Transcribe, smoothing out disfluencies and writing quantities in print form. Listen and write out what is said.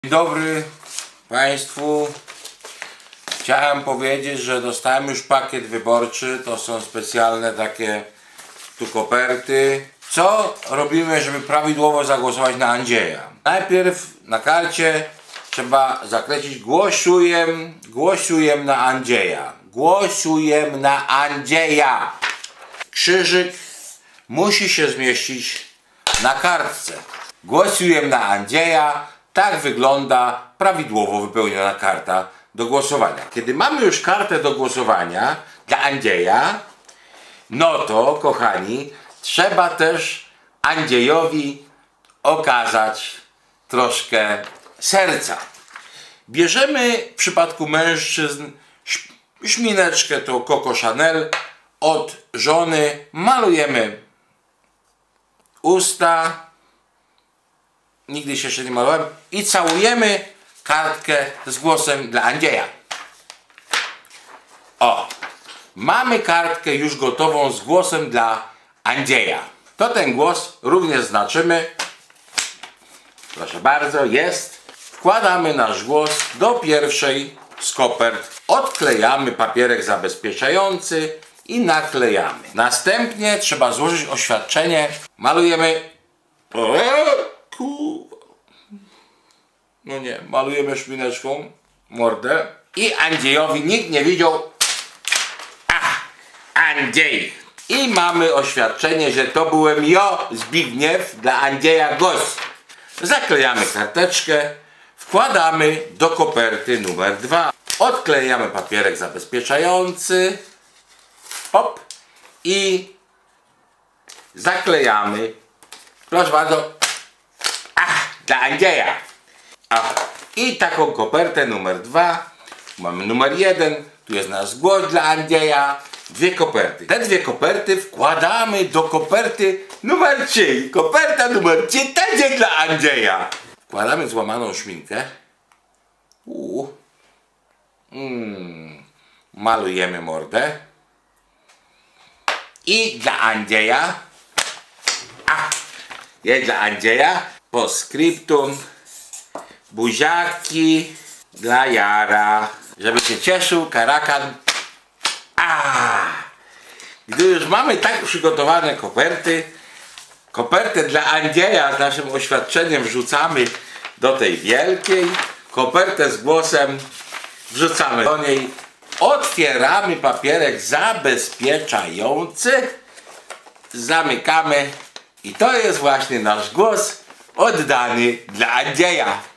Dzień dobry Państwu. Chciałem powiedzieć, że dostałem już pakiet wyborczy. To są specjalne takie tu koperty. Co robimy, żeby prawidłowo zagłosować na Andrzeja? Najpierw na karcie trzeba zakręcić głosuję na Andrzeja. Głosuję na Andrzeja. Krzyżyk musi się zmieścić na kartce. Głosuję na Andrzeja. Tak wygląda prawidłowo wypełniona karta do głosowania. Kiedy mamy już kartę do głosowania dla Andrzeja, no to, kochani, trzeba też Andrzejowi okazać troszkę serca. Bierzemy w przypadku mężczyzn szmineczkę, to Coco Chanel od żony, malujemy usta. Nigdy się jeszcze nie malowałem. I całujemy kartkę z głosem dla Andrzeja. O! Mamy kartkę już gotową z głosem dla Andrzeja. To ten głos również znaczymy. Proszę bardzo, jest. Wkładamy nasz głos do pierwszej z kopert. Odklejamy papierek zabezpieczający i naklejamy. Następnie trzeba złożyć oświadczenie. Malujemy... No nie, malujemy szmineczką mordę i Andrzejowi nikt nie widział. Andrzej. I mamy oświadczenie, że to byłem ja, Zbigniew, dla Andrzeja głos. Zaklejamy karteczkę, wkładamy do koperty numer 2. Odklejamy papierek zabezpieczający. Hop. I zaklejamy. Proszę bardzo. Dla Andrzeja. I taką kopertę numer 2. Mamy numer 1. Tu jest nasz głos dla Andrzeja. Dwie koperty. Te dwie koperty wkładamy do koperty numer 3. Koperta numer 3 też dla Andrzeja. Wkładamy złamaną szminkę. Malujemy mordę. I dla Andrzeja. Jest dla Andrzeja. Postscriptum. Buziaki dla Jara. Żeby się cieszył, karakan. Gdy już mamy tak przygotowane kopertę dla Andrzeja z naszym oświadczeniem wrzucamy do tej wielkiej. Kopertę z głosem wrzucamy do niej. Otwieramy papierek zabezpieczający. Zamykamy. I to jest właśnie nasz głos oddany dla Andrzeja.